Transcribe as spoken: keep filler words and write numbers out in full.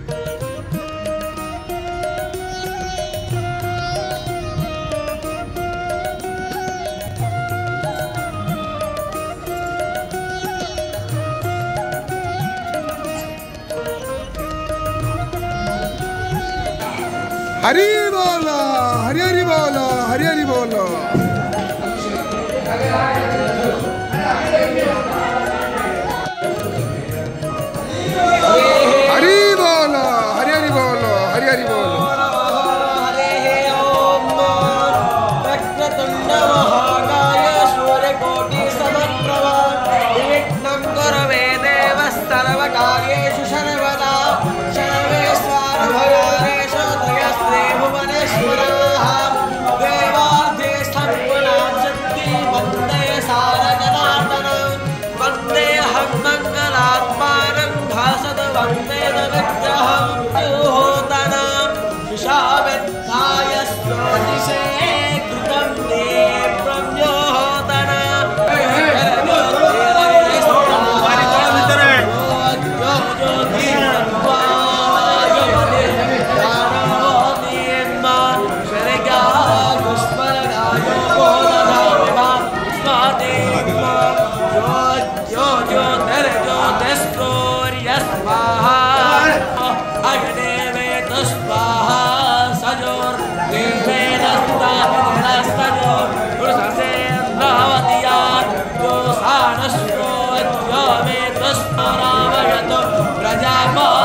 हरी बोलो हरी हरी बोलो हरी हरी बोलो हरी बोलो हरी हरी बोलो हरी हरी बोलो हरे ओम वक्रतुंड महाकाय सूर्यकोटि समप्रभा विघ्नं कुरु मे देव सर्वकार्येषु सर्वदा शरणे स्वार्भकारेषु दयस्ते भुवनेश्वराः देवादेशं गुणां शक्ति वन्दे सारजनार्दनं वन्देऽहं मङ्गलात्मानं भासद वन्दे विग्रहं योहोतनं विशावेत्थाय स्वदिशे कृतं ते प्रम्योहोतनं प्रजापति